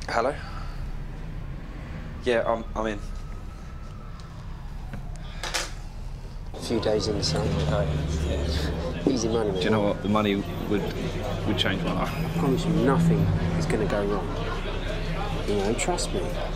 Hello? Yeah, I'm in. A few days in the sun. Easy money, man. Do you know what? The money would change my life. I promise you, nothing is going to go wrong. You know, trust me.